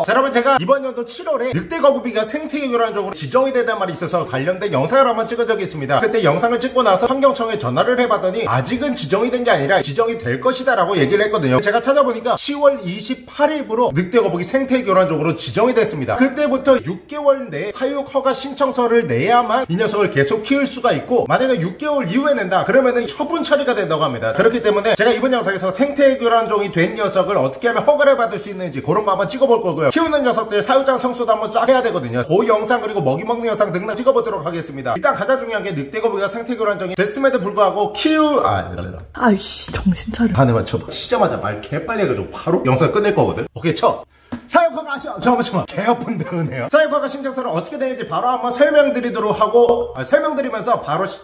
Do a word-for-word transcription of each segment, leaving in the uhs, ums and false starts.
자, 여러분 제가 이번 연도 칠월에 늑대 거북이가 생태계 교란종으로 지정이 된다는 말이 있어서 관련된 영상을 한번 찍은 적이 있습니다. 그때 영상을 찍고 나서 환경청에 전화를 해봤더니 아직은 지정이 된 게 아니라 지정이 될 것이다 라고 얘기를 했거든요. 제가 찾아보니까 시월 이십팔일부로 늑대 거북이 생태계 교란종으로 지정이 됐습니다. 그때부터 육 개월 내에 사육 허가 신청서를 내야만 이 녀석을 계속 키울 수가 있고, 만약에 육 개월 이후에 낸다 그러면은 처분 처리가 된다고 합니다. 그렇기 때문에 제가 이번 영상에서 생태계 교란종이 된 녀석을 어떻게 하면 허가를 받을 수 있는지 그런 거 한번 찍어볼 거고요. 키우는 녀석들 사육장 성수도 한번 쫙 해야 되거든요. 그 영상 그리고 먹이 먹는 영상 등등 찍어보도록 하겠습니다. 일단 가장 중요한 게 늑대 거북이가 생태계 교란종이 됐음에도 불구하고 키우... 아... 아이씨 정신 차려. 반에 맞춰. 치자마자 말 개빨리 해가지고 바로 영상 끝낼 거거든. 오케이 쳐. 사육허가 하시오. 잠깐만 잠깐만 개 아픈데 은혜요. 사육허가 신청서를 어떻게 되는지 바로 한번 설명드리도록 하고, 아, 설명드리면서 바로 시,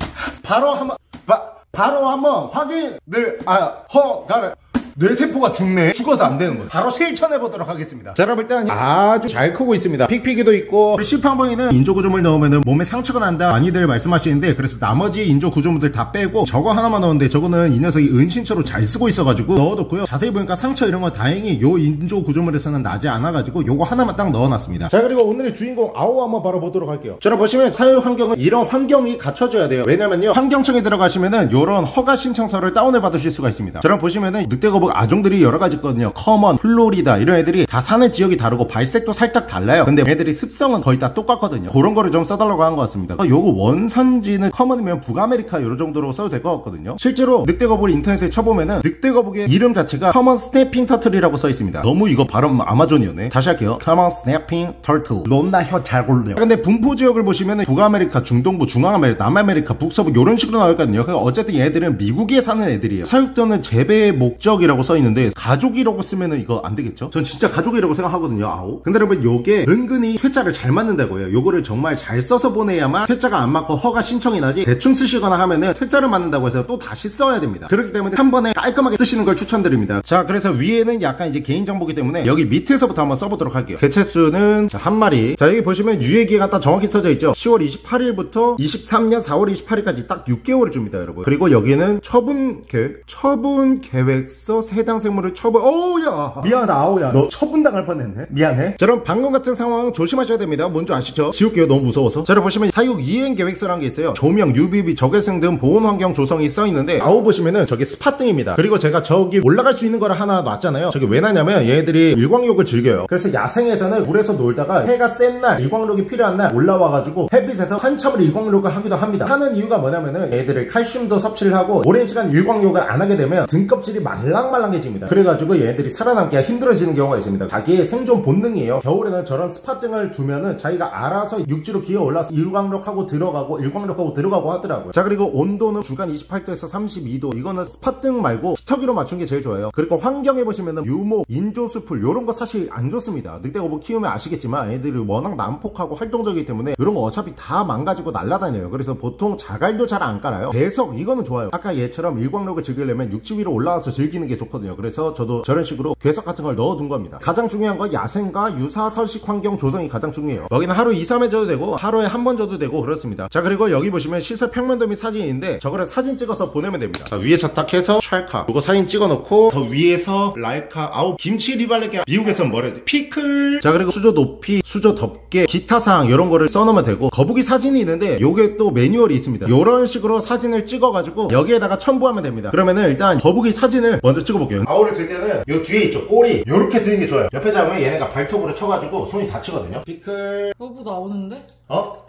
바로 한번 바, 바로 한번 확인을 아 허가를. 뇌세포가 죽네. 죽어서 안 되는 거예요. 바로 실천해보도록 하겠습니다. 자, 여러분 일단 아주 잘 크고 있습니다. 픽피기도 있고, 우리 시판봉이는 인조구조물 넣으면 몸에 상처가 난다 많이들 말씀하시는데, 그래서 나머지 인조구조물들 다 빼고 저거 하나만 넣었는데 저거는 이 녀석이 은신처로 잘 쓰고 있어가지고 넣어뒀고요. 자세히 보니까 상처 이런 거 다행히 요 인조구조물에서는 나지 않아가지고 요거 하나만 딱 넣어놨습니다. 자, 그리고 오늘의 주인공 아오 한번 바로 보도록 할게요. 자, 보시면 사육 환경은 이런 환경이 갖춰져야 돼요. 왜냐면요, 환경청에 들어가시면은 요런 허가 신청서를 다운을 받으실 수가 있습니다. 자, 보시면은 늑대거북 아종들이 여러 가지 있거든요. 커먼, 플로리다 이런 애들이 다 사는 지역이 다르고 발색도 살짝 달라요. 근데 애들이 습성은 거의 다 똑같거든요. 그런 거를 좀 써달라고 한 것 같습니다. 요거 원산지는 커먼이면 북아메리카 요 정도로 써도 될 것 같거든요. 실제로 늑대거북을 인터넷에 쳐보면은 늑대거북의 이름 자체가 커먼 스냅핑 터틀이라고 써 있습니다. 너무 이거 발음 아마존이었네. 다시 할게요. 커먼 스냅핑 터틀. 넌나 혀 잘 골려. 근데 분포 지역을 보시면은 북아메리카, 중동부, 중앙아메리카, 남아메리카, 북서부 요런 식으로 나와 있거든요. 그러니까 어쨌든 얘들은 미국에 사는 애들이에요. 사육 또는 재배의 목적이라고 써 있는데 가족이라고 쓰면은 이거 안 되겠죠? 전 진짜 가족이라고 생각하거든요. 아오. 근데 여러분 요게 은근히 회자를 잘 맞는다고 해요. 요거를 정말 잘 써서 보내야만 회자가 안 맞고 허가 신청이 나지, 대충 쓰시거나 하면은 회자를 맞는다고 해서 또 다시 써야 됩니다. 그렇기 때문에 한 번에 깔끔하게 쓰시는 걸 추천드립니다. 자, 그래서 위에는 약간 이제 개인정보기 때문에 여기 밑에서부터 한번 써보도록 할게요. 개체수는 한 마리. 자, 여기 보시면 유예기가 딱 정확히 써져 있죠. 시월 이십팔일부터 이십삼년 사월 이십팔일까지 딱 육 개월을 줍니다, 여러분. 그리고 여기는 처분 계획, 처분 계획서 해당 생물을 처분. 어우야 미안하다 아오야, 너 처분당할 뻔했네. 미안해. 자, 여러분 방금 같은 상황 조심하셔야 됩니다. 뭔지 아시죠? 지울게요, 너무 무서워서. 자, 여러분 보시면 사육 이행 계획서라는 게 있어요. 조명, 유비비, 적외선 등 보온 환경 조성이 써 있는데, 아오 보시면은 저게 스팟등입니다. 그리고 제가 저기 올라갈 수 있는 거를 하나 놨잖아요. 저게 왜 놨냐면 얘네들이 일광욕을 즐겨요. 그래서 야생에서는 물에서 놀다가 해가 센 날, 일광욕이 필요한 날 올라와가지고 햇빛에서 한참을 일광욕을 하기도 합니다. 하는 이유가 뭐냐면은 얘들을 칼슘도 섭취를 하고 오랜 시간 일광욕을 안 하게 되면 등껍질이 말랑말랑해집니다. 그래가지고 얘네들이 살아남기가 힘들어지는 경우가 있습니다. 자기의 생존 본능이에요. 겨울에는 저런 스팟등을 두면은 자기가 알아서 육지로 기어 올라서 일광욕하고 들어가고 일광욕하고 들어가고 하더라고요. 자, 그리고 온도는 주간 이십팔도에서 삼십이도. 이거는 스팟등 말고 히터기로 맞춘 게 제일 좋아요. 그리고 환경에 보시면은 유목, 인조수풀 요런 거 사실 안 좋습니다. 늑대거북 키우면 아시겠지만 애들이 워낙 난폭하고 활동적이기 때문에 이런 거 어차피 다 망가지고 날아다녀요. 그래서 보통 자갈도 잘 안 깔아요. 배석 이거는 좋아요. 아까 얘처럼 일광욕을 즐기려면 육지 위로 올라와서 즐기는 게 좋거든요. 그래서 저도 저런 식으로 괴석 같은 걸 넣어둔 겁니다. 가장 중요한 건 야생과 유사 서식 환경 조성이 가장 중요해요. 여기는 하루 이, 삼회 줘도 되고 하루에 한 번 줘도 되고 그렇습니다. 자, 그리고 여기 보시면 시설 평면도 및 사진인데 저거를 사진 찍어서 보내면 됩니다. 자, 위에서 딱 해서 찰카 이거 사진 찍어놓고 더 위에서 라이카 아우 김치 리발레게 미국에서는 뭐라 해야지 피클. 자, 그리고 수조 높이, 수조 덮개, 기타 사항 이런 거를 써놓으면 되고, 거북이 사진이 있는데 요게 또 매뉴얼이 있습니다. 이런 식으로 사진을 찍어가지고 여기에다가 첨부하면 됩니다. 그러면은 일단 거북이 사진을 먼저 찍어볼게요. 아우를 들 때는 요 뒤에 있죠, 꼬리 요렇게 드는 게 좋아요. 옆에 잡으면 얘네가 발톱으로 쳐가지고 손이 다치거든요. 피클. 여보 나오는데? 어?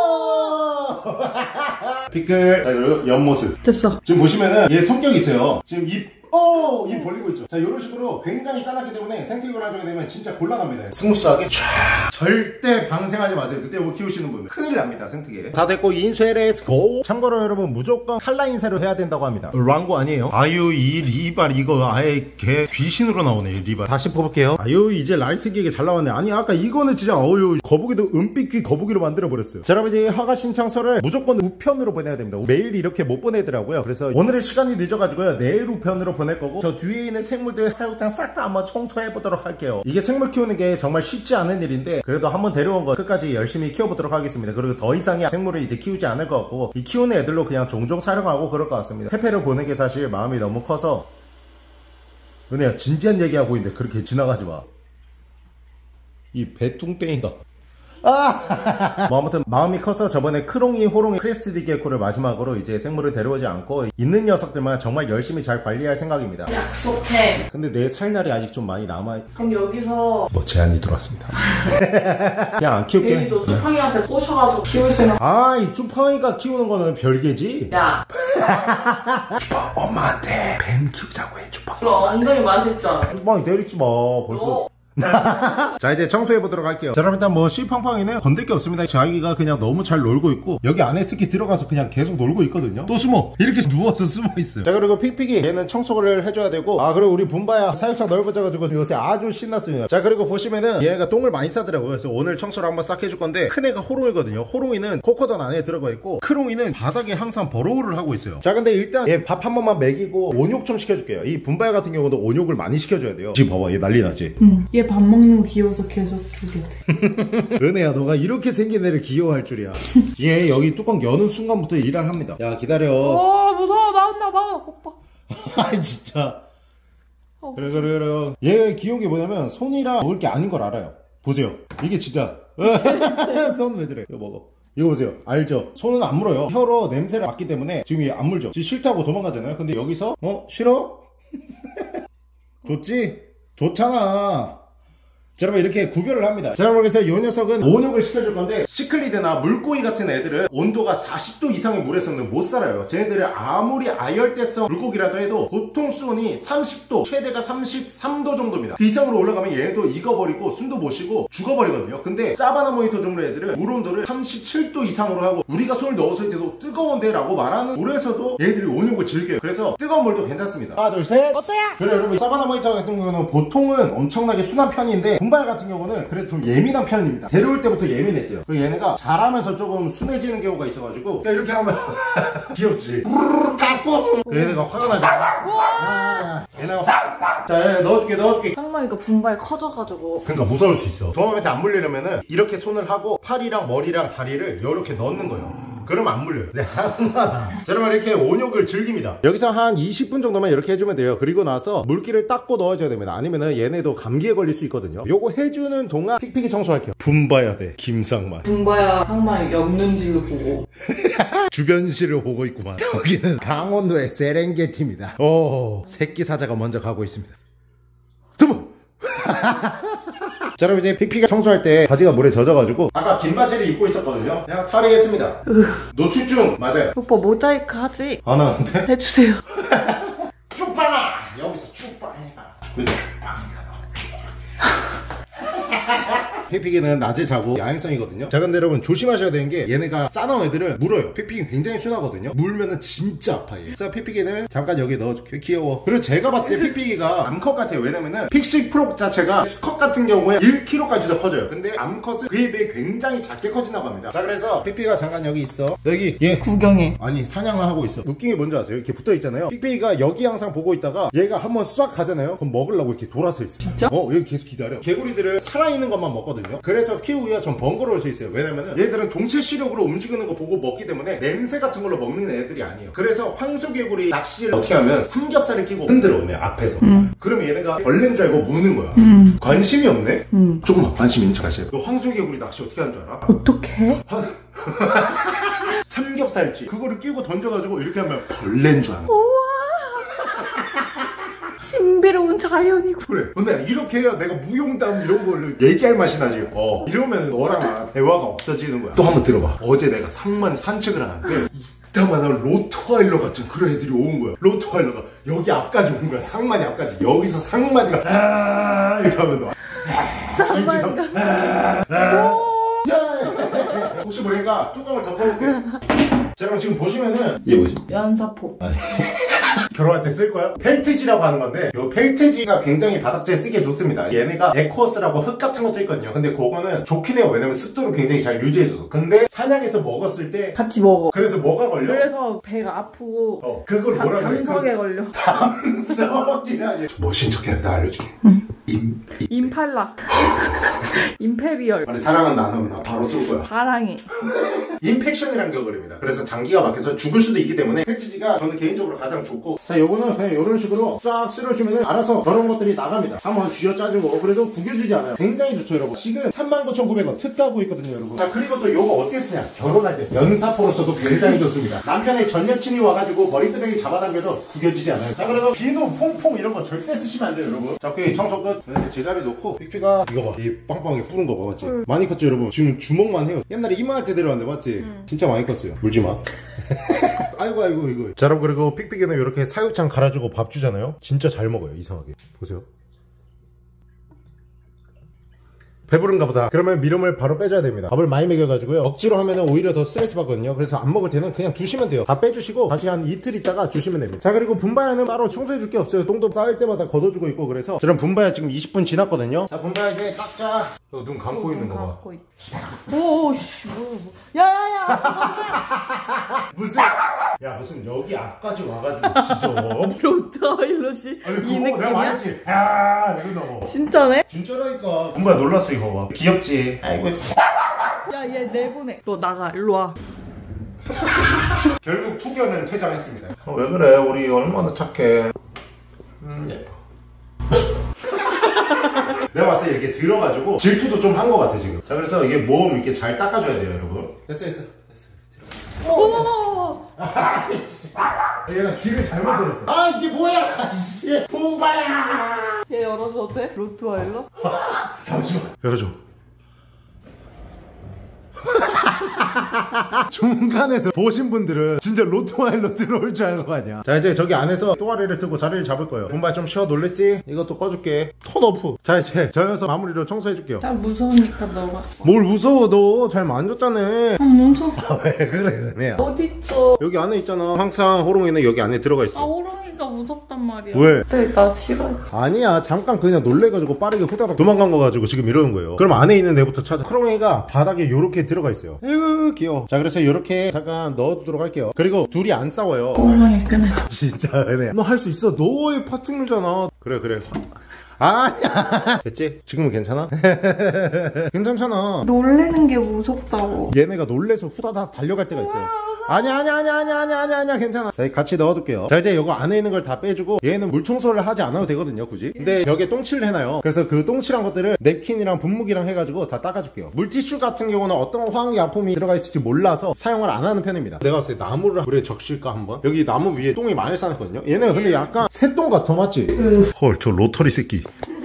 피클. 자, 요 옆모습 됐어. 지금 보시면은 얘 성격이 있어요. 지금 입 오! 입 벌리고 있죠. 자, 이런 식으로 굉장히 싸놨기 때문에 생태계 교란종이 되면 진짜 곤란합니다. 스무스하게 촤. 절대 방생하지 마세요. 늑대거북 키우시는 분들 큰일 납니다. 생태계 다 됐고 인쇄 렛츠고. 참고로 여러분 무조건 칼라 인쇄로 해야 된다고 합니다. 랑고 아니에요. 아유, 이 리발 이거 아예 개 귀신으로 나오네. 이 리발 다시 뽑을게요. 아유, 이제 라이스기게 잘 나왔네. 아니 아까 이거는 진짜 어유 거북이도 은빛귀 거북이로 만들어 버렸어요. 자, 여러분 이제 허가 신청서를 무조건 우편으로 보내야 됩니다. 매일 이렇게 못 보내더라고요. 그래서 오늘은 시간이 늦어가지고요, 내일 우편으로 보낼 거고, 저 뒤에 있는 생물들 사육장 싹 다 한번 청소해 보도록 할게요. 이게 생물 키우는 게 정말 쉽지 않은 일인데 그래도 한번 데려온 거 끝까지 열심히 키워보도록 하겠습니다. 그리고 더 이상의 생물을 이제 키우지 않을 것 같고, 이 키우는 애들로 그냥 종종 촬영하고 그럴 것 같습니다. 페페를 보는 게 사실 마음이 너무 커서. 은혜야, 진지한 얘기하고 있는데 그렇게 지나가지 마. 이 배뚱땡이가. 아! 뭐 아무튼 마음이 커서 저번에 크롱이, 호롱이, 크레스티드 게코를 마지막으로 이제 생물을 데려오지 않고 있는 녀석들만 정말 열심히 잘 관리할 생각입니다. 약속해. 근데 내 살날이 아직 좀 많이 남아. 그럼 여기서 뭐 제안이 들어왔습니다. 그냥 안 키울게. 괜히 너 쭈팡이한테 꼬셔가지고 키울 생각. 아, 이 쭈팡이가 키우는 거는 별개지. 야. 쭈팡 엄마한테 뱀 키우자고 해. 쭈팡. 그럼 엉덩이 맞을 줄 알아. 쭈팡이 때리지 마. 벌써. 너. 자, 이제 청소해보도록 할게요. 자, 여러분 일단 뭐 씨팡팡이는 건들 게 없습니다. 자기가 그냥 너무 잘 놀고 있고 여기 안에 특히 들어가서 그냥 계속 놀고 있거든요. 또 숨어 이렇게 누워서 숨어있어요. 자, 그리고 픽픽이 얘는 청소를 해줘야 되고, 아 그리고 우리 분바야 사육장 넓어져가지고 요새 아주 신났습니다. 자, 그리고 보시면은 얘가 똥을 많이 싸더라고요. 그래서 오늘 청소를 한번 싹 해줄 건데, 큰 애가 호롱이거든요. 호롱이는 코코던 안에 들어가 있고 크롱이는 바닥에 항상 버로우를 하고 있어요. 자, 근데 일단 얘 밥 한 번만 먹이고 온욕 좀 시켜줄게요. 이 분바야 같은 경우도 온욕을 많이 시켜줘야 돼요. 지금 봐봐, 얘 난리 나지? 응. 얘 밥 먹는 거 귀여워서 계속 주게 돼. 은혜야, 너가 이렇게 생긴 애를 귀여워할 줄이야. 얘 여기 뚜껑 여는 순간부터 일을 합니다. 야, 기다려. 와, 무서워. 나온다, 나와. 오빠. 아, 진짜. 어. 그래, 그래, 그래. 얘 귀여운 게 뭐냐면 손이랑 먹을 게 아닌 걸 알아요. 보세요. 이게 진짜. 손 왜 저래? 이거 먹어. 이거 보세요. 알죠? 손은 안 물어요. 혀로 냄새를 맡기 때문에 지금 얘 안 물죠. 지금 싫다고 도망가잖아요. 근데 여기서 어? 싫어? 좋지? 좋잖아. 자, 여러분 이렇게 구별을 합니다. 자, 여러분 그래서 이 녀석은 온욕을 시켜줄 건데, 시클리드나 물고기 같은 애들은 온도가 사십 도 이상의 물에서는 못 살아요. 쟤네들은 아무리 아열대성 물고기라도 해도 보통 수온이 삼십 도, 최대가 삼십삼 도 정도입니다. 그 이상으로 올라가면 얘도 익어버리고 숨도 못 쉬고 죽어버리거든요. 근데 사바나 모니터 종류 애들은 물 온도를 삼십칠 도 이상으로 하고, 우리가 손을 넣었을 때도 뜨거운데 라고 말하는 물에서도 얘들이 온욕을 즐겨요. 그래서 뜨거운 물도 괜찮습니다. 하나 둘 셋. 어때야? 그래, 여러분 사바나 모니터 같은 경우는 보통은 엄청나게 순한 편인데, 분발 같은 경우는 그래도 좀 예민한 편입니다. 데려올 때부터 예민했어요. 그리고 얘네가 자라면서 조금 순해지는 경우가 있어가지고 그냥 이렇게 하면 귀엽지. 얘네가 화가 나죠. 아, 얘네가 화... 자, 얘 넣어줄게 넣어줄게. 쌍마이가 분발 커져가지고. 그러니까 무서울 수 있어. 도마뱀한테 안 물리려면은 이렇게 손을 하고 팔이랑 머리랑 다리를 이렇게 넣는 거예요. 그러면 안 물려요. 네, 상관아. 자, 여러분 이렇게 온욕을 즐깁니다. 여기서 한 이십 분 정도만 이렇게 해주면 돼요. 그리고 나서 물기를 닦고 넣어줘야 됩니다. 아니면은 얘네도 감기에 걸릴 수 있거든요. 요거 해주는 동안 픽픽이 청소할게요. 분봐야 돼, 김상만. 분바야 상마이 옆눈질로 보고. 주변시를 보고 있구만. 여기는 강원도의 세렝게티입니다. 오, 새끼 사자가 먼저 가고 있습니다. 스무! 자, 여러분 이제 픽픽이 청소할 때 바지가 물에 젖어가지고 아까 긴 바지를 입고 있었거든요. 그냥 탈의했습니다. 노출중 맞아요. 오빠 모자이크 하지? 안 하는데? 해주세요. 쭉빵아! 여기서 쭉빵이가 왜 쭉빵이가 픽픽이는 낮에 자고 야행성이거든요. 자, 근데 여러분 조심하셔야 되는 게, 얘네가 싸나운 애들을 물어요. 픽픽이 굉장히 순하거든요. 물면은 진짜 아파 얘. 그래서 픽픽이는 잠깐 여기 넣어줄게요. 귀여워. 그리고 제가 봤을 때 픽픽이가 암컷 같아요. 왜냐면은 픽시 프로 자체가 수컷 같은 경우에 일 킬로그램까지도 커져요. 근데 암컷은 그에 비해 굉장히 작게 커진다고 합니다. 자, 그래서 픽픽이가 잠깐 여기 있어. 여기 얘 구경해. 아니 사냥을 하고 있어. 웃긴 게 뭔지 아세요? 이렇게 붙어 있잖아요. 픽픽이가 여기 항상 보고 있다가 얘가 한번 싹 가잖아요. 그럼 먹으려고 이렇게 돌아서 있어. 진짜? 어, 여기 계속 기다려. 개구리들을 살아있는 것만 먹거든요. 그래서 키우기가 좀 번거로울 수 있어요. 왜냐면은 얘들은 동체 시력으로 움직이는 거 보고 먹기 때문에 냄새 같은 걸로 먹는 애들이 아니에요. 그래서 황소개구리 낚시를 어떻게 하면 삼겹살을 끼고 흔들어 내 앞에서. 음. 그러면 얘네가 벌레인 줄 알고 무는 거야. 음. 관심이 없네? 음. 조금만 관심 있는 척 하세요. 너 황소개구리 낚시 어떻게 하는 줄 알아? 어떡해? 삼겹살집 그거를 끼고 던져가지고 이렇게 하면 벌레인 줄 아는 거야. 신비로운 자연이고. 그래. 근데 이렇게 해야 내가 무용담 이런 걸 얘기할 맛이 나지. 어. 이러면 너랑 나랑 대화가 없어지는 거야. 또 한번 들어봐. 어제 내가 상만 산책을 하는데 이따만한 로트와일러 같은 그런 애들이 온 거야. 로트와일러가 여기 앞까지 온 거야. 상만이 앞까지. 여기서 상만이가 아 이렇게 하면서 상만이가 혹시 모르니까 뚜껑을 덮어볼게. 제가 지금 보시면은 이게 뭐지? 연사포. 아니. 결혼할 때 쓸 거야? 펠트지라고 하는 건데, 이 펠트지가 굉장히 바닥재에 쓰기에 좋습니다. 얘네가 에코어스라고 흙 같은 것도 있거든요. 근데 그거는 좋긴 해요. 왜냐면 습도를 굉장히 잘 유지해줘서. 근데 사냥해서 먹었을 때 같이 먹어. 그래서 뭐가 걸려? 그래서 배가 아프고. 어, 그걸 뭐라 그래? 담석에 걸려. 담석이라니. 멋진 척해. 내가 알려줄게. 응. 임, 임팔라. 임페리얼. 아니 사랑은 나누면 나 바로 쏠 거야. 바랑이. 인펙션이란 겨울입니다. 그래서 장기가 막혀서 죽을 수도 있기 때문에 패치지가 저는 개인적으로 가장 좋고, 자 요거는 그냥 이런 식으로 싹 쓸어주면 알아서 저런 것들이 나갑니다. 한번 쥐어짜주고 그래도 구겨주지 않아요. 굉장히 좋죠 여러분. 지금 삼만 구천구백 원 특가하고 있거든요 여러분. 자 그리고 또 요거 어떻게 쓰냐, 결혼할 때 연사포로서도 굉장히 좋습니다. 남편의 전 여친이 와가지고 머리끄댕이 잡아당겨도 구겨지지 않아요. 자 그래도 비누 퐁퐁 이런 거 절대 쓰시면 안 돼요 여러분. 자 오케이 청소 끝. 제자리 놓고 픽피가 이거 봐이 빵빵하게 뿌른 거 봐, 맞지? 응. 많이 컸죠 여러분. 지금 주먹만 해요. 옛날에 이만할 때 데려왔는데 맞지? 응. 진짜 많이 컸어요. 물지마. 아이고 아이고 이거. 자 여러분 그리고 픽픽이는 이렇게 사육장 갈아주고 밥 주잖아요. 진짜 잘 먹어요. 이상하게 보세요. 배부른가 보다. 그러면 미름을 바로 빼줘야 됩니다. 밥을 많이 먹여가지고요. 억지로 하면은 오히려 더 스트레스 받거든요. 그래서 안 먹을 때는 그냥 두시면 돼요. 다 빼주시고 다시 한 이틀 있다가 주시면 됩니다. 자 그리고 분바야는 따로 청소해줄 게 없어요. 똥도 쌓일 때마다 걷어주고 있고. 그래서 저런 분바야 지금 이십 분 지났거든요. 자 분바야 이제 닦자. 어, 눈 감고 어, 있는 거 봐. 오씨 뭐, 뭐. 야야야. 무슨 야 무슨 여기 앞까지 와가지고 지져. 로트와일럿이 이 느낌이야? 내가 말했지. 야 이러다. 진짜네? 진짜라니까. 분바야 놀랐어 이거 봐. 귀엽지? 아이고. 야 얘 내보내. 너 나가 일로 와. 결국 투견은 퇴장했습니다. 어, 왜 그래? 우리 얼마나 착해. 음 예뻐. 내가 봤을 때 이렇게 들어가지고 질투도 좀 한 것 같아 지금. 자 그래서 이게 몸 이렇게 잘 닦아줘야 돼요 여러분. 됐어 됐어 됐어. 오. 아이씨. 얘가 길을 잘못 들었어. 아 이게 뭐야? 아이씨. 봄바야. 얘 열어줘도 돼? 로트와일럿? 잠시만. 열어줘. 중간에서 보신 분들은 진짜 로트와일럿으로 올 줄 아는 거 아니야. 자 이제 저기 안에서 또아리를 뜨고 자리를 잡을 거예요. 분바 좀 쉬어. 놀랬지? 이것도 꺼줄게. 턴오프. 자 이제 저 녀석 마무리로 청소해줄게요. 나 무서우니까 너가. 뭘 무서워. 너 잘 만졌잖아. 아 무서워. 왜 그래 은혜야. 어딨어? 여기 안에 있잖아. 항상 호롱이는 여기 안에 들어가 있어. 아 호롱이가 무섭단 말이야. 왜? 네, 나 싫어. 아니야 잠깐 그냥 놀래가지고 빠르게 후다닥 도망간 거 가지고 지금 이러는 거예요. 그럼 안에 있는 애부터 찾아. 호롱이가 바닥에 요렇게 들어가 있어요. 에휴 귀여워. 자 그래서 요렇게 잠깐 넣어두도록 할게요. 그리고 둘이 안 싸워요. 호롱이 끊어. 진짜 은혜야 너 할 수 있어. 너의 파충류잖아. 그래 그래. 아니야. 됐지? 지금은 괜찮아? 괜찮잖아. 놀래는 게 무섭다고. 얘네가 놀래서 후다닥 달려갈 때가 있어요. 아니야 아니야 아니야 아니야 아니야 아니야 아니야 괜찮아. 자 같이 넣어둘게요. 자 이제 이거 안에 있는 걸 다 빼주고 얘는 물 청소를 하지 않아도 되거든요 굳이. 근데 벽에 똥칠을 해놔요. 그래서 그 똥칠한 것들을 냅킨이랑 분무기랑 해가지고 다 닦아줄게요. 물티슈 같은 경우는 어떤 화학약품이 들어가 있을지 몰라서 사용을 안 하는 편입니다. 내가 봤을 때 나무를 물에 적실까 한번. 여기 나무 위에 똥이 많이 쌓였거든요. 얘네가 근데 약간 새똥 같아 맞지? 응. 헐 저 로터리 새끼.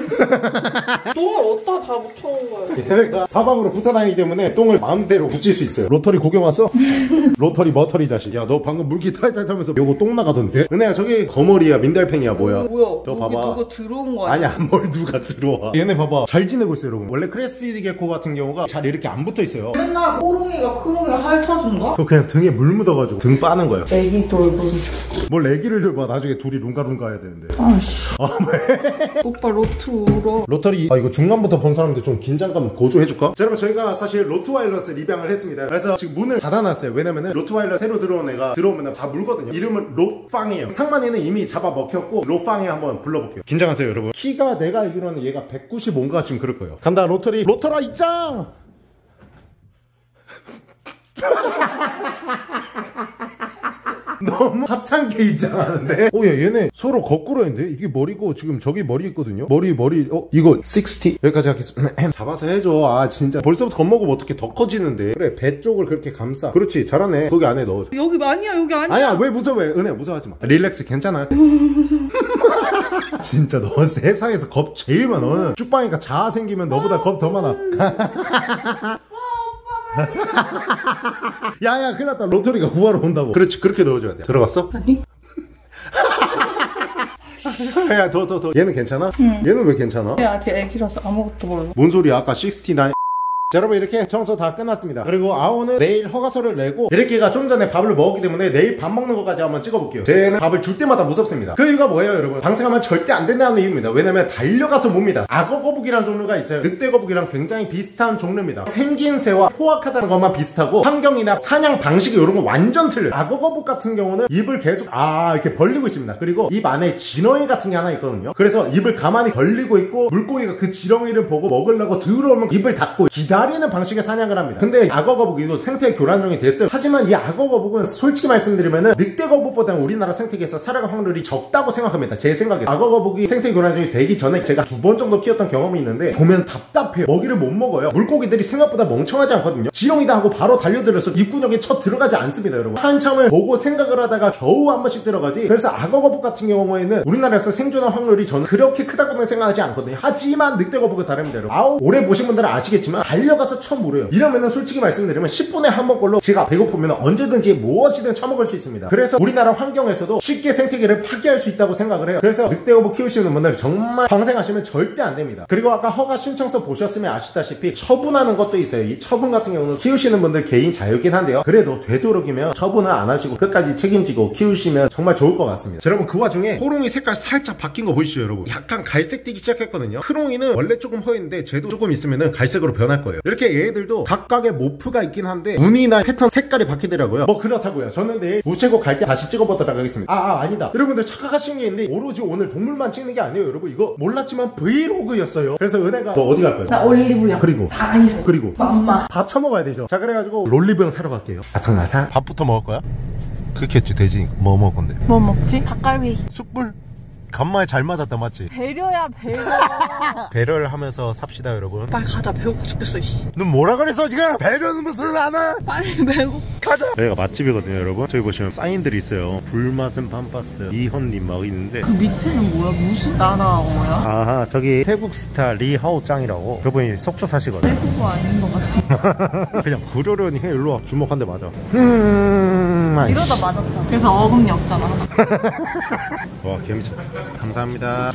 똥을 어디다 다 묻혀온 거야? 얘네가 사방으로 붙어다니기 때문에 똥을 마음대로 붙일 수 있어요. 로터리 구경 왔어? 로터리 머터리 자식. 야 너 방금 물기 탈탈 타면서 요거 똥 나가던데? 은혜야 저기 거머리야 민달팽이야 뭐야? 뭐야? 저 봐봐. 누가 들어온 거야? 아니야 뭘 누가 들어와. 얘네 봐봐 잘 지내고 있어요 여러분. 원래 크레스티드 게코 같은 경우가 잘 이렇게 안 붙어 있어요. 맨날 호롱이가 크롱이가 핥아준다? 그거 그냥 등에 물 묻어가지고 등 빠는 거예요. 애기 돌보는. 뭘 애기를 돌봐. 나중에 둘이 룽가룽가 해야 되는데. 아씨. 아 왜? 오빠 로트 울어. 로터리 아 이거 중간부터 본 사람들 좀 긴장감 고조해줄까? 자 여러분 저희가 사실 로트와일럿을 입양을 했습니다. 그래서 지금 문을 닫아놨어요. 왜냐면은 로트와일럿 새로 들어온 애가 들어오면 다 물거든요. 이름은 로팡이에요. 상만이는 이미 잡아 먹혔고 로팡이 한번 불러볼게요. 긴장하세요 여러분. 키가 내가 알기로는 얘가 백구십오인가 지금 그럴 거예요. 간다 로터리. 로터라 입장. 너무 하찮게 입장하는데? 오, 야, 얘네 서로 거꾸로 했는데? 이게 머리고, 지금 저기 머리 있거든요? 머리, 머리, 어, 이거, 육십. 여기까지 하겠습니다. 잡아서 해줘. 아, 진짜. 벌써부터 겁먹으면 어떻게 더 커지는데? 그래, 배 쪽을 그렇게 감싸. 그렇지, 잘하네. 거기 안에 넣어줘. 여기 아니야, 여기 아니야. 아니야, 왜 무서워? 왜? 은혜, 무서워하지 마. 릴렉스, 괜찮아. 진짜 너 세상에서 겁 제일 많아. 너는 쭉방이니까 자아 생기면 너보다 겁 더 많아. 야야 큰일 났다. 로터리가 구하러 온다고. 그렇지 그렇게 넣어줘야 돼. 들어갔어? 아니. 야 더 더 더. 얘는 괜찮아? 응. 얘는 왜 괜찮아? 얘 아직 애기라서 아무것도 몰라. 뭔 소리야. 아까 육십구. 자 자, 여러분 이렇게 청소 다 끝났습니다. 그리고 아오는 내일 허가서를 내고 이렇게가 좀 전에 밥을 먹었기 때문에 내일 밥 먹는 것까지 한번 찍어볼게요. 쟤는 밥을 줄 때마다 무섭습니다. 그 이유가 뭐예요 여러분? 방생하면 절대 안 된다는 이유입니다. 왜냐면 달려가서 몹니다. 악어 거북이라는 종류가 있어요. 늑대 거북이랑 굉장히 비슷한 종류입니다. 생긴 새와 포악하다는 것만 비슷하고 환경이나 사냥 방식이 이런 거 완전 틀려요. 악어 거북 같은 경우는 입을 계속 아 이렇게 벌리고 있습니다. 그리고 입 안에 지렁이 같은 게 하나 있거든요. 그래서 입을 가만히 벌리고 있고 물고기가 그 지렁이를 보고 먹으려고 들어오면 입을 닫고 기다리는 방식의 사냥을 합니다. 근데 악어 거북이도 생태 교란종이 됐어요. 하지만 이 악어 거북은 솔직히 말씀드리면은 늑대 거북보다는 우리나라 생태계에서 살아갈 확률이 적다고 생각합니다. 제 생각에 악어 거북이 생태 교란종이 되기 전에 제가 두 번 정도 키웠던 경험이 있는데 보면 답답해요. 먹이를 못 먹어요. 물고기들이 생각보다 멍청하지 않거든요. 지렁이다 하고 바로 달려들어서 입구역에 쳐 들어가지 않습니다 여러분. 한참을 보고 생각을 하다가 겨우 한 번씩 들어가지. 그래서 악어 거북 같은 경우에는 우리나라에서 생존할 확률이 저는 그렇게 크다고는 생각하지 않거든요. 하지만 늑대 거북은 다릅니다 여러분. 아우 오래 보신 분들은 아시겠지만 달려가서 쳐 물어요. 이러면은 솔직히 말씀드리면 십 분에 한 번꼴로 제가 배고프면 언제든지 무엇이든 처먹을 수 있습니다. 그래서 우리나라 환경에서도 쉽게 생태계를 파괴할 수 있다고 생각을 해요. 그래서 늑대 거북 키우시는 분들 정말 방생하시면 절대 안 됩니다. 그리고 아까 허가 신청서 보셨으면 아시다시피 처분하는 것도 있어요. 이 처분 같은 경우는 키우시는 분들 개인 자유긴 한데요. 그래도 되도록이면 처분은 안 하시고 끝까지 책임지고 키우시면 정말 좋을 것 같습니다. 자, 여러분 그 와중에 호롱이 색깔 살짝 바뀐 거 보이시죠 여러분? 약간 갈색 띠기 시작했거든요. 크롱이는 원래 조금 허했는데 쟤도 조금 있으면은 갈색으로 변할 거예요. 이렇게 얘들도 각각의 모프가 있긴 한데 무늬나 패턴 색깔이 바뀌더라고요. 뭐 그렇다고요. 저는 내일 우체국 갈 때 다시 찍어보도록 하겠습니다. 아, 아 아니다. 여러분들 착각하신 게 있는데 오로지 오늘 동물만 찍는 게 아니에요 여러분. 이거 몰랐지만 브이로그였어요. 그래서 은혜가 너 어디 갈 거야? 나 올리브영. 그리고 다이소. 그리고 맘마. 밥 처먹어야 되죠. 자, 그래가지고 롤리브영 사러 갈게요. 아탕나사 밥부터 먹을 거야? 그렇게 했지. 돼지니까 뭐 먹을 건데? 뭐 먹지? 닭갈비. 숯불? 간만에 잘 맞았다 맞지? 배려야 배려. 배려를 하면서 삽시다 여러분. 빨리 가자. 배고파 죽겠어 이씨. 너 뭐라 그랬어 지금? 배려는 무슨 하나? 빨리 배고. 가자. 여기가 맛집이거든요 여러분. 저기 보시면 사인들이 있어요. 불맛은 팜파스 이헌님 막 있는데 그 밑에는 뭐야? 무슨 나라어야? 아하 저기 태국 스타 리하오짱이라고 그분이 속초 사시거든. 태국어 아닌 것 같아. 그냥 그러려니 해. 일로와. 주먹 한 대 맞아. 음 이러다 맞았다. 그래서 어금니 없잖아. 와 개미쳤. 감사합니다.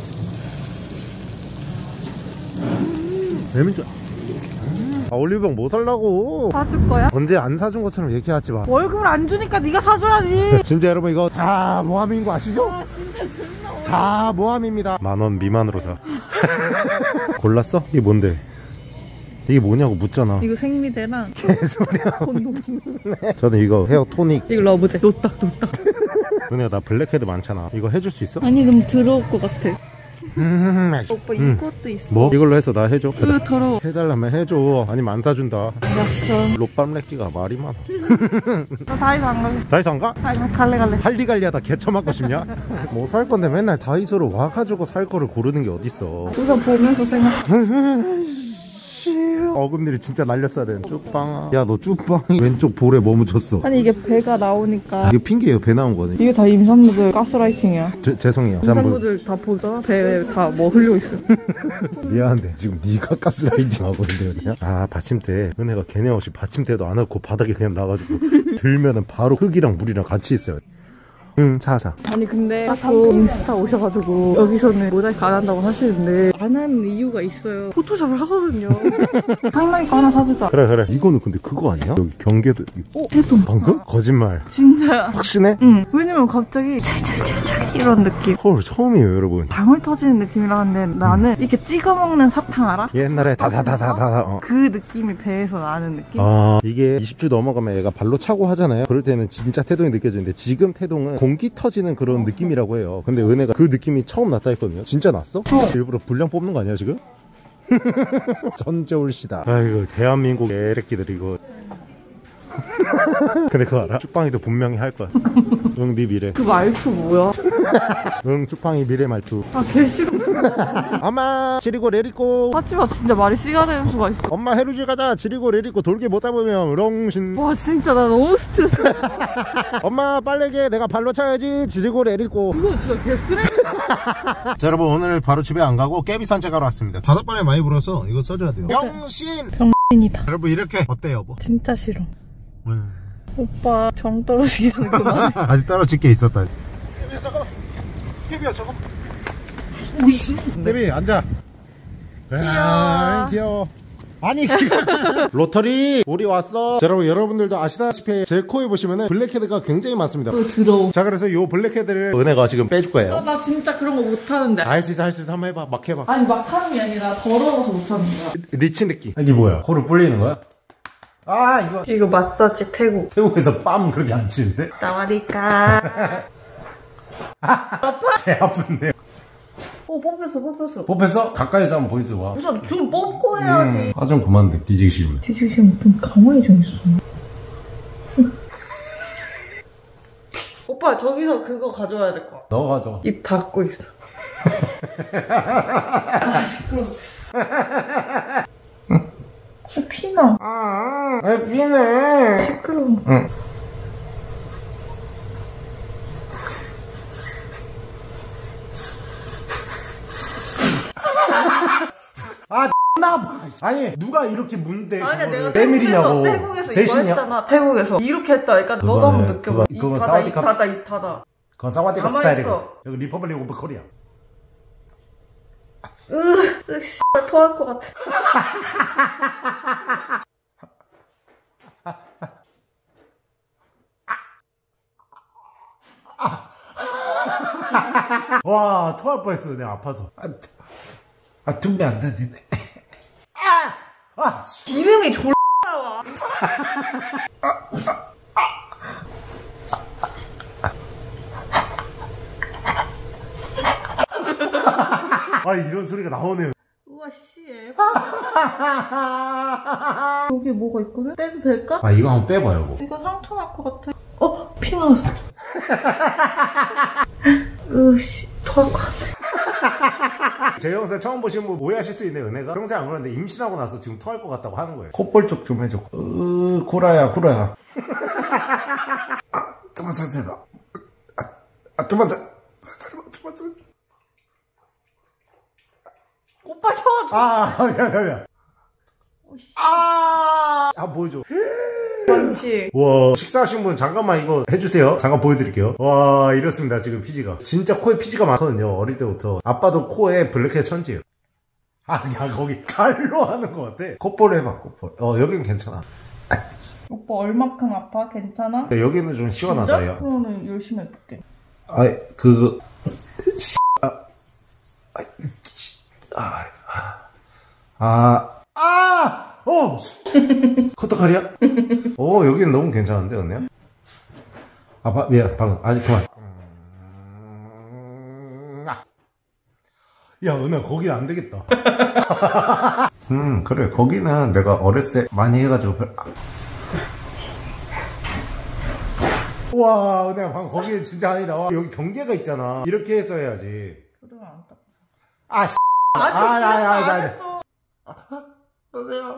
재밌죠? 아, 올리브영 뭐 살라고? 사줄 거야? 언제 안 사준 것처럼 얘기하지 마. 월급을 안 주니까 네가 사줘야지. 진짜 여러분 이거 다 모함인 거 아시죠? 아 진짜 존나. 다 모함입니다. 만원 미만으로 사. 골랐어? 이게 뭔데? 이게 뭐냐고 묻잖아. 이거 생리대랑 개소리야. 콘돔. 저는 이거 헤어 토닉. 이거 러브제. 노딱 노딱. 은혜야 나 블랙헤드 많잖아. 이거 해줄 수 있어? 아니 너무 더러울 것 같아. 음, 오빠 음. 이것도 있어. 뭐? 이걸로 해서 나 해줘. 으 더러워. 해달라면 해줘. 아니면 안 사준다. 알았어. 롯밤렉기가 말이 많아. 나 다이소 안 갈래. 다이소 안 가? 다이소 갈래 갈래. 할리갈리하다 개처맞고 싶냐? 뭐 살 건데 맨날 다이소로 와가지고 살 거를 고르는 게 어딨어. 우선 보면서 생각. 어금니를 진짜 날렸어야 되는. 쭈빵아. 야 너 쭈빵이 왼쪽 볼에 뭐 묻혔어? 아니 이게 배가 나오니까. 이게 핑계예요. 배 나온 거네. 이게 다 임산부들 가스라이팅이야. 제, 죄송해요. 임산부들 다 보자. 배에 다 뭐 흘리고 있어. 미안한데 지금 네가 가스라이팅 하고 있는데 그냥. 아 받침대. 은혜가 걔네 없이 받침대도 안 하고 바닥에 그냥 나가지고 들면은 바로 흙이랑 물이랑 같이 있어요. 응, 사사. 아니 근데 자꾸 인스타 오셔가지고 여기서는 모자이크 안 한다고 하시는데 안 하는 이유가 있어요. 포토샵을 하거든요. 상당히 거 하나 사주자. 그래 그래. 이거는 근데 그거 아니야? 여기 경계도. 어? 해도 방금? 거짓말. 진짜야. 확신해? 응. 왜냐면 갑자기 찰찰찰찰 이런 느낌. 헐 처음이에요 여러분. 방울 터지는 느낌이라 하는데 나는 이렇게 찍어 먹는 사탕 알아? 옛날에 다다다다다. 어. 그 느낌이 배에서 나는 느낌? 아 이게 이십 주 넘어가면 얘가 발로 차고 하잖아요. 그럴 때는 진짜 태동이 느껴지는데 지금 태동은 공기 터지는 그런 느낌이라고 해요. 근데 은혜가 그 느낌이 처음 났다 했거든요. 진짜 났어? 어. 일부러 분량 뽑는 거 아니야 지금? 전재울씨다. 아이고 대한민국 애래끼들 이거. 근데 그거 알아? 쭈빵이도 분명히 할 거야. 응 네 미래. 그 말투 뭐야? 응 쭈빵이 미래 말투. 아 개 싫어. 엄마 지리고 레리고. 하지마 진짜 말이 씨가 되는 수가 있어. 엄마 해루질 가자. 지리고 레리고 돌게 못 잡으면 렁신. 와 진짜 나 너무 스트레스. 엄마 빨래게 내가 발로 차야지. 지리고 레리고. 이거 진짜 개 쓰레기. 자 여러분 오늘 바로 집에 안 가고 깨비 산책하러 왔습니다. 바닷바람이 많이 불어서 이거 써줘야 돼요. 병신. 병신이다. 여러분 이렇게 어때요 여보? 진짜 싫어. 음. 오빠 정 떨어지기 전에 그만해. 아직 떨어질 게 있었다. 깨비야 잠깐만. 깨비야 잠깐만. 우씨. 깨비 앉아. 아 귀여워. 아니 로터리 우리 왔어. 자, 여러분 여러분들도 아시다시피 제 코에 보시면은 블랙헤드가 굉장히 많습니다. 어, 더러워. 자, 그래서 요 블랙헤드를 은혜가 지금 빼줄 거예요. 아, 나 진짜 그런 거 못하는데. 할 수 있어 할 수 있어. 한번 해봐. 막 해봐. 아니 막 하는 게 아니라 더러워서 못하는 거야. 리치 느낌. 이게 뭐야? 코를 불리는 거야? 아 이거 이거 마사지 태국. 태국에서 빰 그렇게 안 치는데? 나와리까. 아파? 개 아픈데. 오 뽑혔어 뽑혔어. 뽑혔어? 가까이서 한번 보여줘봐. 우선 좀 뽑고 해야지. 음, 화좀 그만 돼. 뒤지기 싫으면. 뒤지기 싫으면 좀 가만히 좀 있어. 오빠 저기서 그거 가져와야 될 거야. 너 가져. 입 닫고 있어. 아 시끄러워. 피나. 아, 왜 피네? 시끄러워. 응. 아, 나 봐. 아니, 누가 이렇게 문대? 아니야, 내가 때밀이냐고. 태국에서 이거 했잖아. 태국에서 이렇게 했다. 그러니까 그거는- 너도 한번 느껴봐. 그거- 그건 입 닫아, 사와디캅- 입 닫아, 입 닫아. 그건 사와디캅 가만히 스타일이고. 있어. 여기 리퍼블릭 오브 코리아. 으, 으, 씨, 토할 것 같아. 와, 토할 뻔했어. 내가 아파서. 아, 아 tumbi 안 되네. 아! 아! 기름이 졸라 나와. 아, 이런 소리가 나오네요. 우와, 씨. 여기 뭐가 있거든? 빼도 될까? 아, 이거 한번 빼봐요, 뭐. 이거 상처 날 것 같아. 어? 피 나왔어. 으씨, 토할 것 같아. 제 영상 처음 보시는 분 오해하실 수 있네. 은혜가 평소에 안 그러는데 임신하고 나서 지금 토할 것 같다고 하는 거예요. 콧볼 쪽 좀 해줘. 으, 구라야 구라야. 아, 좀만 살살 봐. 아, 아 좀만 살 살살 봐. 좀만 살살. 오빠 혀! 아, 야야야. 아, 아 보여줘. 그렇지. 와, 식사하신 분 잠깐만 이거 해주세요. 잠깐 보여드릴게요. 와, 이렇습니다. 지금 피지가 진짜 코에 피지가 많거든요. 어릴 때부터. 아빠도 코에 블랙헤드 천지예요. 아, 야, 거기 칼로 하는 거 같아. 콧볼 해봐, 콧볼. 어, 여기는 괜찮아. 오빠 얼마큼 아파? 괜찮아? 야, 여기는 좀 시원하다. 진짜? 야. 그러면 열심히 해볼게. 아, 그, 아, 아, 아, 아, 아, 어, 커터칼이야? 어, 여기는 너무 괜찮은데, 언니야? 아, 바, 미안, 방금, 아니, 그만. 음, 아. 야, 은혜야, 거기는 안 되겠다. 음, 그래, 거기는 내가 어렸을 때 많이 해가지고, 별, 아. 와, 은혜야, 방금 거기는 진짜 아니다. 와, 여기 경계가 있잖아. 이렇게 해서 해야지. 그동안 안 닦아. 아, 씨. 아직 아, 나, 나, 안 나, 했어. 여보세요?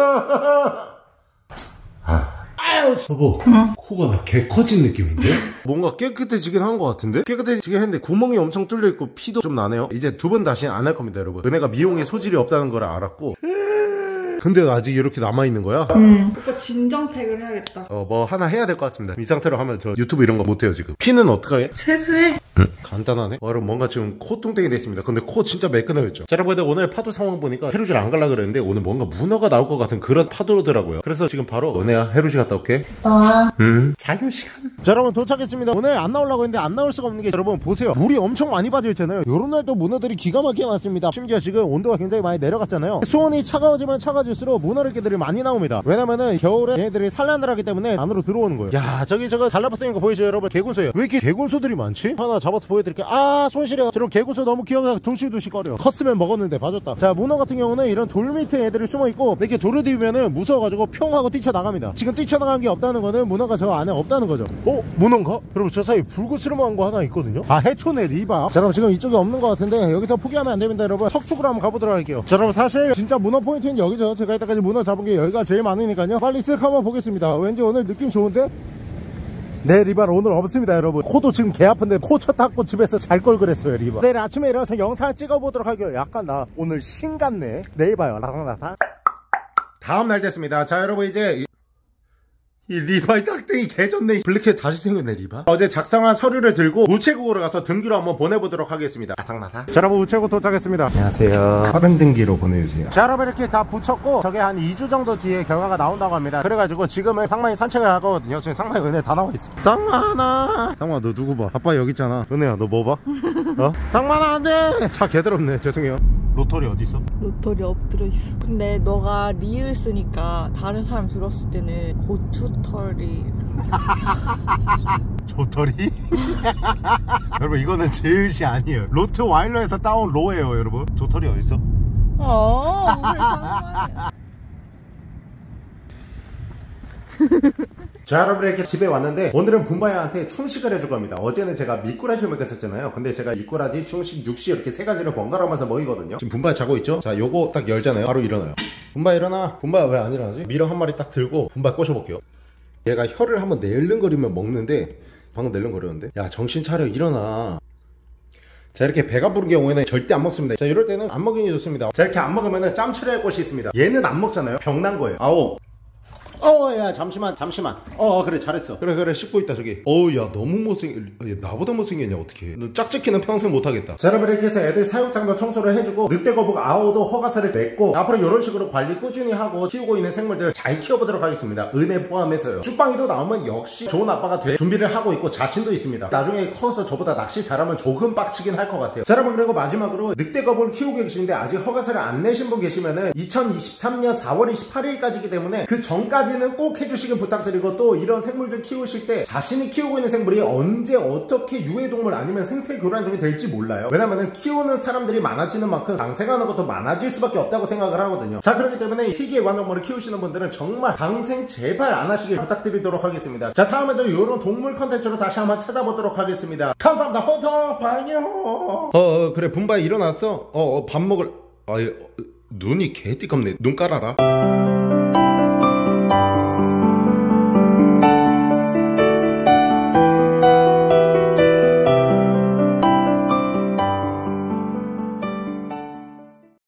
아유, 여보. 응? 코가 나 개 커진 느낌인데? 뭔가 깨끗해지긴 한 것 같은데? 깨끗해지긴 했는데 구멍이 엄청 뚫려있고 피도 좀 나네요. 이제 두 번 다시는 안 할 겁니다, 여러분. 은혜가 미용에 소질이 없다는 걸 알았고. 근데 아직 이렇게 남아있는 거야? 응. 오빠 진정팩을 해야겠다. 어, 뭐 하나 해야 될 것 같습니다. 이 상태로 하면 저 유튜브 이런 거 못해요, 지금. 피는 어떡하게? 세수해. 응? 간단하네. 어, 여러분 뭔가 지금 코 뚱땡이 됐습니다. 근데 코 진짜 매끈해졌죠. 자, 여러분 오늘 파도 상황 보니까 해루질 안 갈라 그랬는데 오늘 뭔가 문어가 나올 것 같은 그런 파도더라고요. 그래서 지금 바로 은혜야 해루질 갔다 올게. 나. 음. 자유시간. 자, 여러분 도착했습니다. 오늘 안 나오려고 했는데 안 나올 수가 없는 게 여러분 보세요. 물이 엄청 많이 빠져 있잖아요. 요런 날 또 문어들이 기가 막히게 많습니다. 심지어 지금 온도가 굉장히 많이 내려갔잖아요. 수온이 차가워지면 차가워질수록 문어리끼들이 많이 나옵니다. 왜냐면은 겨울에 얘네들이 산란을 하기 때문에 안으로 들어오는 거예요. 야, 저기 저거 달라붙는 거 보이시죠 여러분? 개군소예요. 왜 이렇게 개군소들이 많지? 하나 잡아서 보여드릴게요. 아, 손 시려. 저런 개군소 너무 귀여워서 둥실둥실 거려. 컸으면 먹었는데 봐줬다. 자, 문어 같은 경우는 이런 돌 밑에 애들이 숨어있고 이렇게 돌을 디우면은 무서워가지고 평 하고 뛰쳐나갑니다. 지금 뛰쳐나간 게 없다는 거는 문어가 저 안에 없다는 거죠. 어? 문어인가? 여러분 저 사이에 불구스름한 거 하나 있거든요. 아, 해초네 리바. 자, 여러분 지금 이쪽에 없는 것 같은데 여기서 포기하면 안 됩니다. 여러분 석축으로 한번 가보도록 할게요. 자, 여러분 사실 진짜 문어 포인트는 여기죠. 제가 이때까지 문어 잡은 게 여기가 제일 많으니까요. 빨리 쓱 한번 보겠습니다. 왠지 오늘 느낌 좋은데? 네, 리바는 오늘 없습니다, 여러분. 코도 지금 개 아픈데 코 첫 닦고 집에서 잘 걸 그랬어요, 리바. 내일 아침에 일어나서 영상 찍어보도록 할게요. 약간 나 오늘 신같네. 내일 봐요. 라라라라. 다음 날 됐습니다. 자, 여러분 이제 이 리발 딱땡이 개졌네. 블랙캣 다시 생겼네 리발. 어제 작성한 서류를 들고 우체국으로 가서 등기로 한번 보내보도록 하겠습니다. 나상나사. 자 여러분 우체국 도착했습니다. 안녕하세요. 서른 등기로 보내주세요. 자 여러분 이렇게 다 붙였고 저게 한 이 주 정도 뒤에 결과가 나온다고 합니다. 그래가지고 지금은 상만이 산책을 할 거거든요. 지금 상만이 은혜 다 나와 있어. 상만아. 상만아 너 누구 봐? 아빠 여기 있잖아. 은혜야 너 뭐 봐? 어? 상만아 안돼. 차 개더럽네. 죄송해요. 로터리 어디 있어? 로터리 엎드려 있어. 근데 너가 리을 쓰니까 다른 사람 들었을 때는 고추털이 조털이? 여러분 이거는 제일시 아니에요. 로트와일러에서 따온 로예요 여러분. 조털이 어디 있어? 어 오늘 상관이야. 자 여러분 이렇게 집에 왔는데 오늘은 붐바야한테 충식을 해줄 겁니다. 어제는 제가 미꾸라지를 먹였었잖아요. 근데 제가 미꾸라지, 충식, 육식 이렇게 세 가지를 번갈아가면서 먹이거든요. 지금 붐바야 자고 있죠? 자 요거 딱 열잖아요. 바로 일어나요. 붐바야 일어나. 붐바야 왜 안 일어나지? 미러 한 마리 딱 들고 붐바야 꼬셔볼게요. 얘가 혀를 한번 낼름거리면 먹는데 방금 낼름거렸는데 야 정신 차려 일어나. 자 이렇게 배가 부른 경우에는 절대 안 먹습니다. 자 이럴 때는 안 먹이는 게 좋습니다. 자 이렇게 안 먹으면 짬치를 할 곳이 있습니다. 얘는 안 먹잖아요. 병난 거예요. 아오. 어, 야, 잠시만, 잠시만. 어, 그래, 잘했어. 그래, 그래, 씻고 있다, 저기. 어우, 야, 너무 못생, 얘 나보다 못생겼냐, 어떡해. 너 짝짓기는 평생 못하겠다. 자, 여러분, 이렇게 해서 애들 사육장도 청소를 해주고, 늑대거북 아오도 허가사를 냈고, 앞으로 이런 식으로 관리 꾸준히 하고, 키우고 있는 생물들 잘 키워보도록 하겠습니다. 은혜 포함해서요. 쭉방이도 나오면 역시 좋은 아빠가 될 준비를 하고 있고, 자신도 있습니다. 나중에 커서 저보다 낚시 잘하면 조금 빡치긴 할 것 같아요. 자, 여러분, 그리고 마지막으로, 늑대거북을 키우고 계시는데, 아직 허가사를 안 내신 분 계시면은, 이천이십삼 년 사월 이십팔일까지이기 때문에, 그 전까지 는 꼭 해주시길 부탁드리고 또 이런 생물들 키우실 때 자신이 키우고 있는 생물이 언제 어떻게 유해동물 아니면 생태 교란종이 될지 몰라요. 왜냐면은 키우는 사람들이 많아지는 만큼 장생하는 것도 많아질 수밖에 없다고 생각을 하거든요. 자 그렇기 때문에 희귀 애완동물을 키우시는 분들은 정말 방생 제발 안 하시길 부탁드리도록 하겠습니다. 자 다음에도 이런 동물 컨텐츠로 다시 한번 찾아보도록 하겠습니다. 감사합니다. 호터 반요. 어, 어 그래 붐바야 일어났어? 어, 어 밥 먹을 아 어, 눈이 개띠껍네. 눈 깔아라.